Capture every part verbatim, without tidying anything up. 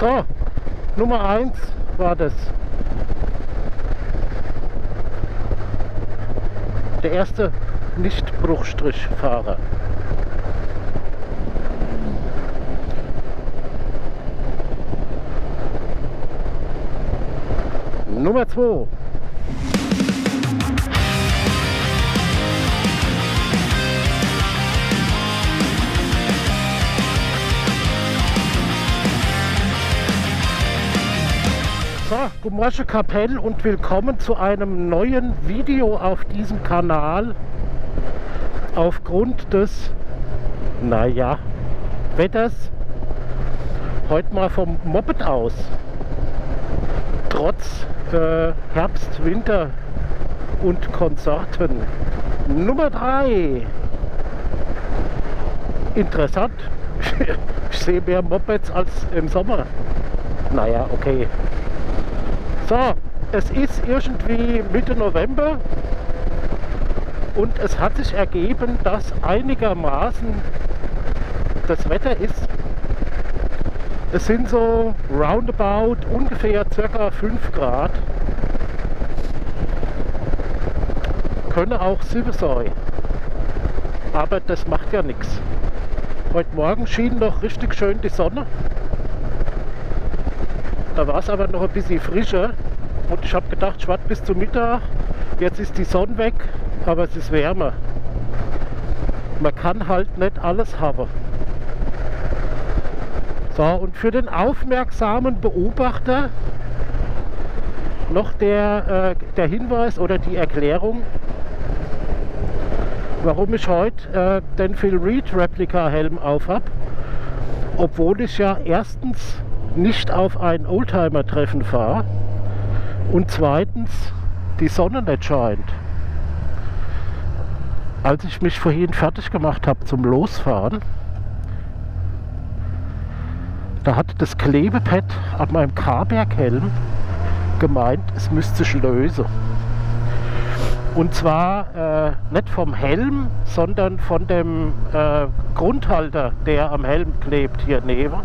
So, Nummer eins war das. Der erste Nicht-Bruchstrichfahrer. Nummer zwei. So, guten Morgen Kapell und willkommen zu einem neuen Video auf diesem Kanal. Aufgrund des, naja, Wetters heute mal vom Moped aus. Trotz äh, Herbst, Winter und Konsorten. Nummer drei. Interessant. Ich sehe mehr Mopeds als im Sommer. Naja, okay. So, es ist irgendwie Mitte November und es hat sich ergeben, dass einigermaßen das Wetter ist. Es sind so roundabout ungefähr circa fünf Grad. Können auch sieben sein. Aber das macht ja nichts. Heute Morgen schien noch richtig schön die Sonne. Da war es aber noch ein bisschen frischer und ich habe gedacht, ich warte bis zum Mittag. Jetzt ist die Sonne weg, aber es ist wärmer. Man kann halt nicht alles haben. So, und für den aufmerksamen Beobachter noch der, äh, der Hinweis oder die Erklärung, warum ich heute äh, den Phil Reed Replika Helm auf habe, obwohl ich ja erstens nicht auf ein Oldtimer-Treffen fahre und zweitens die Sonne nicht scheint. Als ich mich vorhin fertig gemacht habe zum Losfahren, da hat das Klebepad an meinem K-Berg-Helm gemeint, es müsste sich lösen. Und zwar äh, nicht vom Helm, sondern von dem äh, Grundhalter, der am Helm klebt hier neben.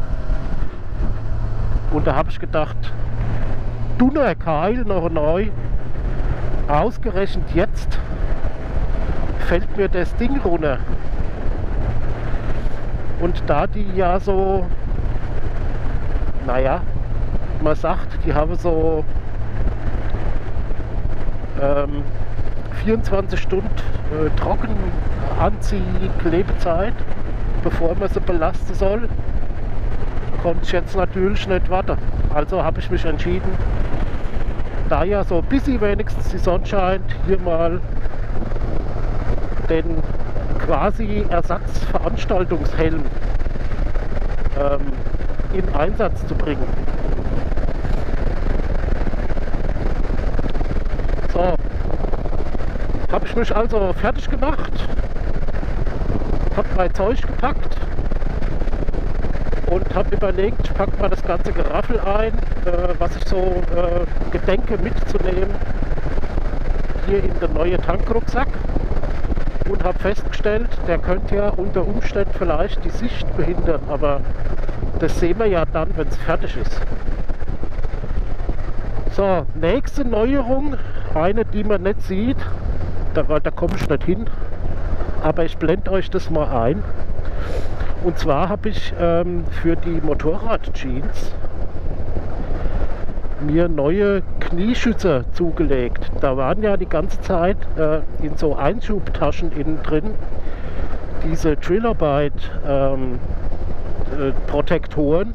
Und da habe ich gedacht, Dunner Keil noch neu, ausgerechnet jetzt fällt mir das Ding runter. Und da die ja so, naja, man sagt, die haben so ähm, vierundzwanzig Stunden äh, Trockenanzieh-Klebezeit, bevor man sie belasten soll, konnte ich jetzt natürlich nicht warten. Also habe ich mich entschieden, da ja so ein bisschen wenigstens die Sonne scheint, hier mal den quasi Ersatzveranstaltungshelm ähm, in Einsatz zu bringen. So, habe ich mich also fertig gemacht, habe mein Zeug gepackt und habe überlegt, ich packe mal das ganze Geraffel ein, äh, was ich so äh, gedenke mitzunehmen, hier in den neuen Tankrucksack, und habe festgestellt, der könnte ja unter Umständen vielleicht die Sicht behindern, aber das sehen wir ja dann, wenn es fertig ist. So, nächste Neuerung, eine, die man nicht sieht, da, da komme ich nicht hin, aber ich blende euch das mal ein. Und zwar habe ich ähm, für die Motorrad-Jeans mir neue Knieschützer zugelegt. Da waren ja die ganze Zeit äh, in so Einschubtaschen innen drin diese Trilobite ähm, äh, Protektoren.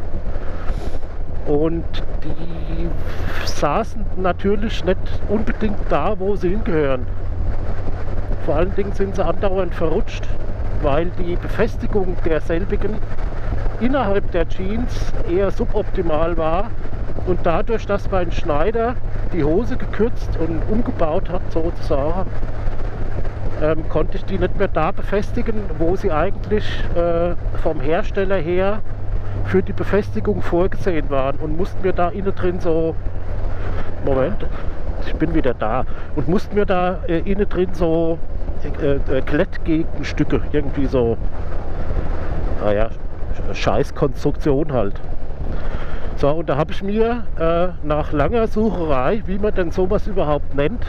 Und die saßen natürlich nicht unbedingt da, wo sie hingehören. Vor allen Dingen sind sie andauernd verrutscht, weil die Befestigung derselbigen innerhalb der Jeans eher suboptimal war und dadurch, dass mein Schneider die Hose gekürzt und umgebaut hat sozusagen, ähm, konnte ich die nicht mehr da befestigen, wo sie eigentlich äh, vom Hersteller her für die Befestigung vorgesehen waren, und mussten mir da innen drin so, Moment, ich bin wieder da, und mussten mir da äh, innen drin so äh, äh, Klettgegenstücke, irgendwie so, naja, Scheißkonstruktion halt, So, und da habe ich mir äh, nach langer Sucherei, wie man denn sowas überhaupt nennt,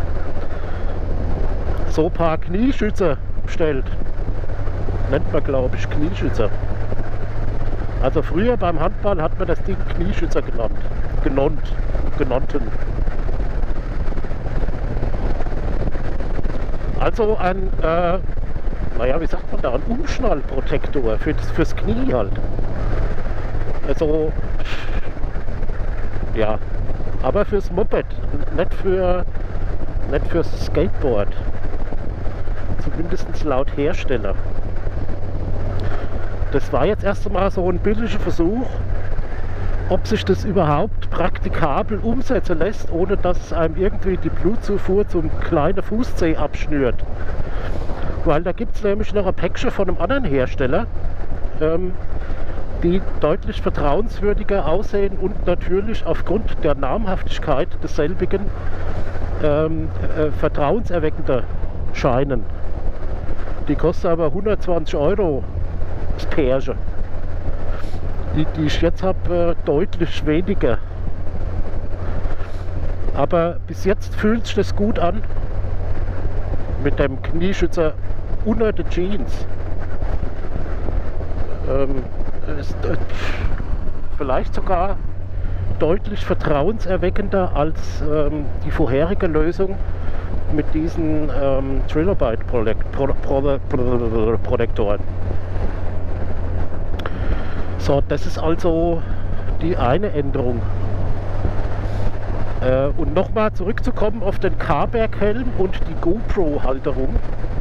so ein paar Knieschützer bestellt. Nennt man, glaube ich, Knieschützer. Also früher beim Handball hat man das Ding Knieschützer genannt. Genannt. Genannten. Also ein, äh, naja, wie sagt man da, ein Umschnallprotektor für das, fürs Knie halt. Also, ja, aber fürs Moped, nicht für, nicht fürs Skateboard. Zumindest laut Hersteller. Das war jetzt erst einmal so ein billiger Versuch, ob sich das überhaupt praktikabel umsetzen lässt, ohne dass es einem irgendwie die Blutzufuhr zum kleinen Fußzeh abschnürt. Weil da gibt es nämlich noch ein Päckchen von einem anderen Hersteller, ähm, die deutlich vertrauenswürdiger aussehen und natürlich aufgrund der Namhaftigkeit desselbigen ähm, äh, vertrauenserweckender scheinen. Die kosten aber hundertzwanzig Euro das Pärchen. Die, die ich jetzt habe, äh, deutlich weniger. Aber bis jetzt fühlt sich das gut an mit dem Knieschützer unter den Jeans. Ähm, ist, äh, vielleicht sogar deutlich vertrauenserweckender als ähm, die vorherige Lösung mit diesen ähm, Trilobite-Protektoren. So, das ist also die eine Änderung. Äh, und nochmal zurückzukommen auf den Carberg-Helm und die GoPro-Halterung.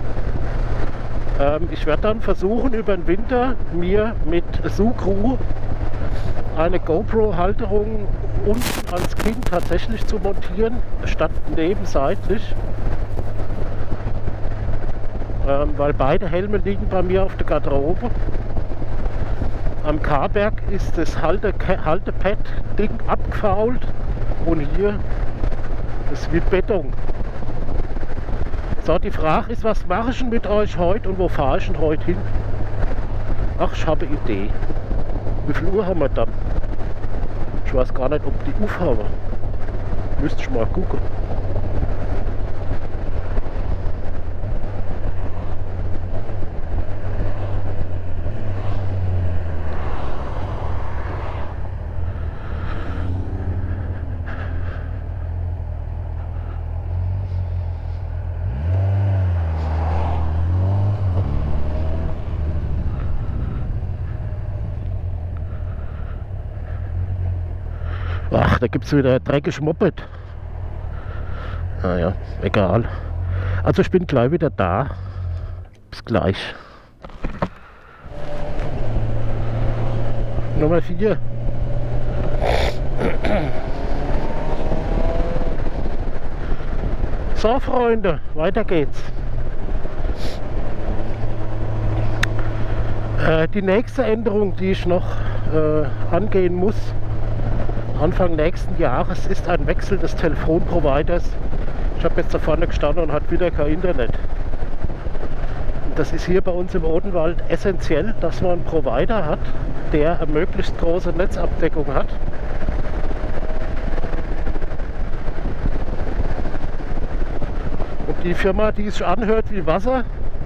Ähm, ich werde dann versuchen, über den Winter mir mit Sucru eine GoPro-Halterung unten ans Kinn tatsächlich zu montieren, statt nebenseitlich. Ähm, weil beide Helme liegen bei mir auf der Garderobe. Am Carberg ist das Halte Haltepad-Ding abgefault und hier ist wie Beton. So, die Frage ist, was mache ich denn mit euch heute und wo fahre ich denn heute hin? Ach, ich habe eine Idee. Wie viel Uhr haben wir dann? Ich weiß gar nicht, ob die aufhaben. Müsste ich mal gucken. Ach, da gibt es wieder ein dreckiges Moped. Naja, egal. Also ich bin gleich wieder da. Bis gleich. Nummer vier. So, Freunde, weiter geht's. Äh, die nächste Änderung, die ich noch äh, angehen muss, Anfang nächsten Jahres, ist ein Wechsel des Telefonproviders. Ich habe jetzt da vorne gestanden und hat wieder kein Internet. Und das ist hier bei uns im Odenwald essentiell, dass man einen Provider hat, der eine möglichst große Netzabdeckung hat. Und die Firma, die sich anhört wie Wasser,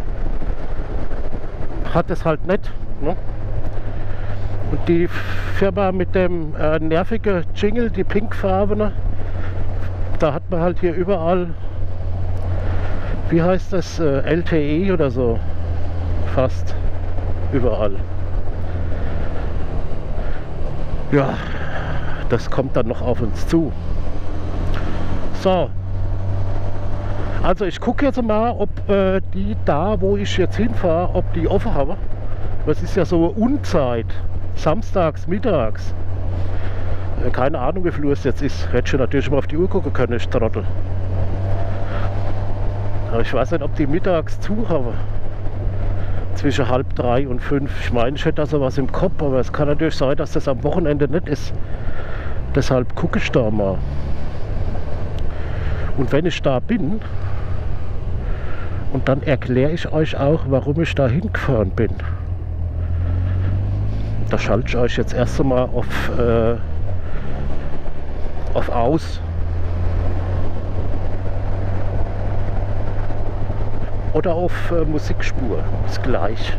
hat es halt nicht. Ne? Und die Firma mit dem äh, nervigen Jingle, die pinkfarbene, da hat man halt hier überall, wie heißt das, äh, L T E oder so, fast überall. Ja, das kommt dann noch auf uns zu. So, also ich gucke jetzt mal, ob äh, die da, wo ich jetzt hinfahre, ob die offen haben. Das ist ja so eine Unzeit. Samstags, mittags. Äh, keine Ahnung, wie viel Uhr es jetzt ist. Hätte schon natürlich mal auf die Uhr gucken können, ich Trottel. Aber ich weiß nicht, ob die mittags zu haben. Zwischen halb drei und fünf. Ich meine, ich hätte da sowas im Kopf, aber es kann natürlich sein, dass das am Wochenende nicht ist. Deshalb gucke ich da mal. Und wenn ich da bin, und dann erkläre ich euch auch, warum ich da hingefahren bin. Da schalte ich euch jetzt erst einmal auf äh, auf Aus. Oder auf äh, Musikspur, ist gleich.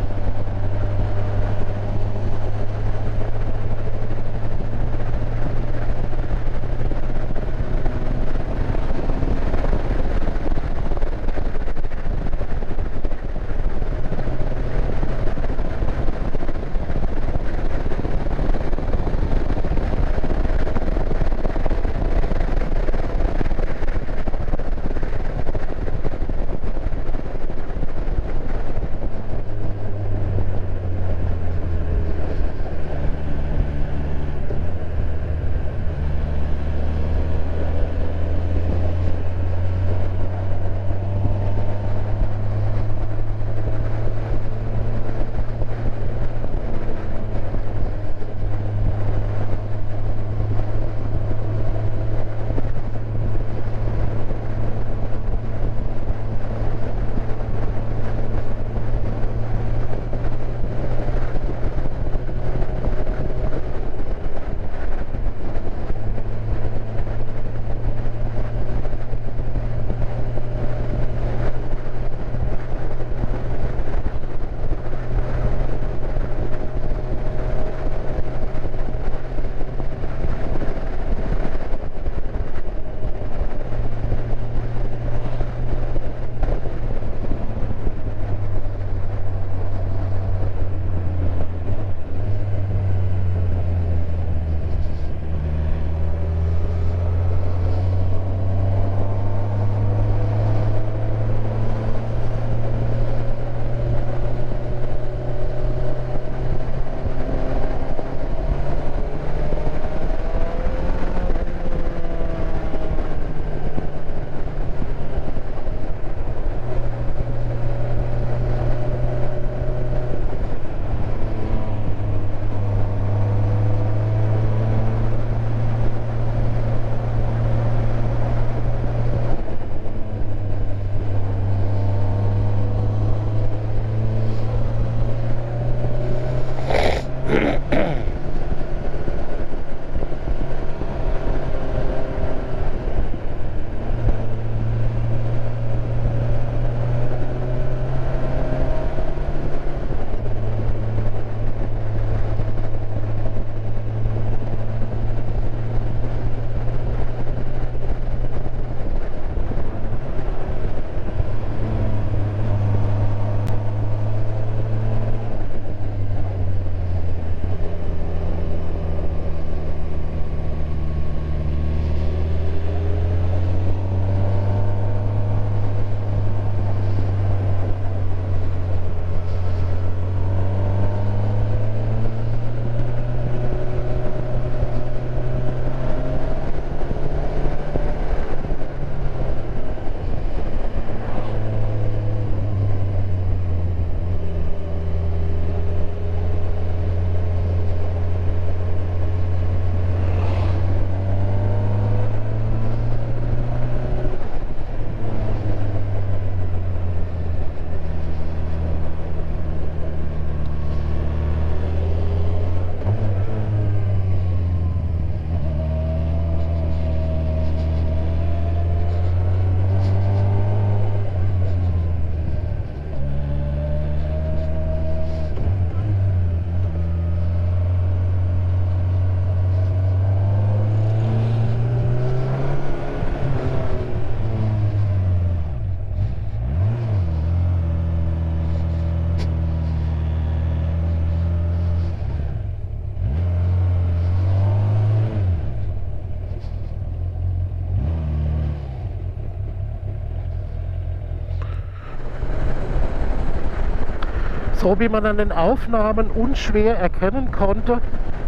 So wie man an den Aufnahmen unschwer erkennen konnte,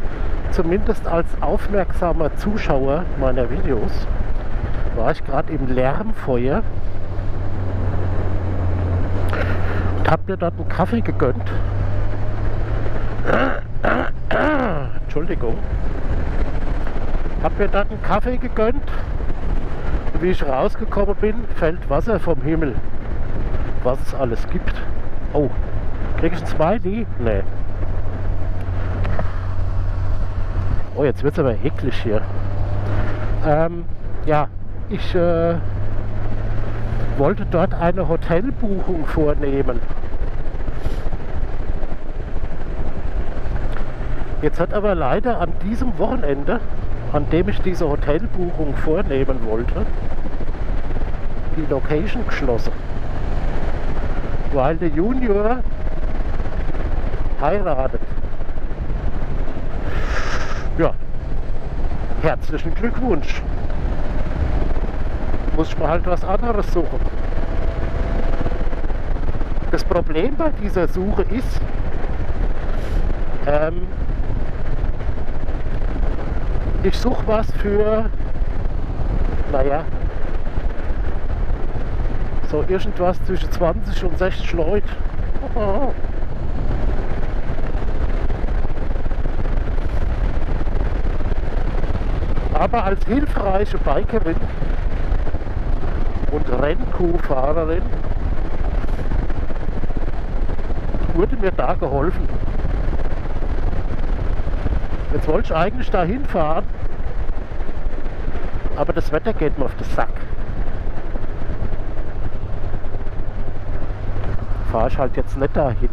zumindest als aufmerksamer Zuschauer meiner Videos, war ich gerade im Lärmfeuer und habe mir dort einen Kaffee gegönnt. Entschuldigung. Habe mir dort einen Kaffee gegönnt und wie ich rausgekommen bin, fällt Wasser vom Himmel. Was es alles gibt. Oh, krieg ich ein Smiley? Nee. Oh, jetzt wird es aber eklig hier. Ähm, ja, ich äh, wollte dort eine Hotelbuchung vornehmen. Jetzt hat aber leider an diesem Wochenende, an dem ich diese Hotelbuchung vornehmen wollte, die Location geschlossen. Weil der Junior heiratet. Ja, herzlichen Glückwunsch. Muss ich mir halt was anderes suchen. Das Problem bei dieser Suche ist, ähm, ich suche was für, naja, so irgendwas zwischen zwanzig und sechzig Leute. Oh. Aber als hilfreiche Bikerin und Rennkuhfahrerin wurde mir da geholfen. Jetzt wollte ich eigentlich da hinfahren, aber das Wetter geht mir auf den Sack. Fahre ich halt jetzt nicht dahin.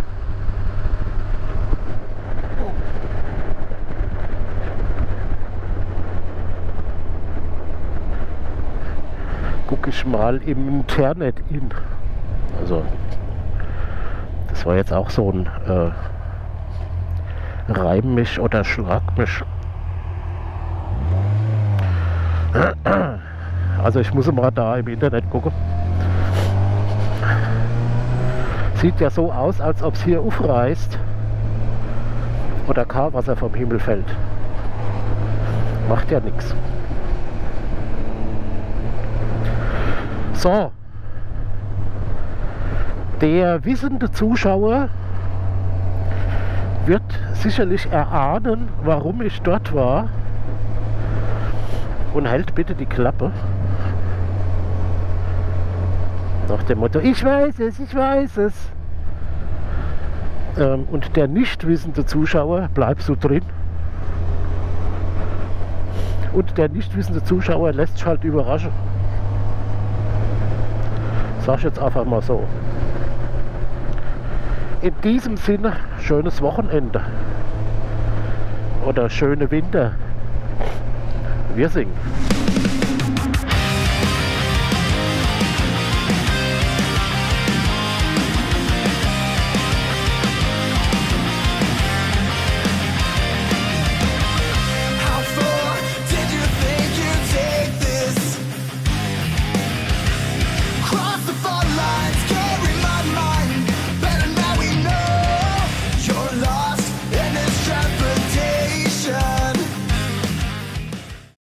Gucke ich mal im Internet in. Also, das war jetzt auch so ein äh, Reim mich oder schlag mich. Also ich muss mal da im Internet gucken. Sieht ja so aus, als ob es hier aufreißt oder Karwasser vom Himmel fällt. Macht ja nichts. So. Der wissende Zuschauer wird sicherlich erahnen, warum ich dort war. Und hält bitte die Klappe. Nach dem Motto, ich weiß es, ich weiß es. Ähm, und der nicht wissende Zuschauer bleibt so drin. Und der nicht wissende Zuschauer lässt sich halt überraschen. Sag ich jetzt einfach mal so. In diesem Sinne, schönes Wochenende. Oder schöne Winter. Wir singen.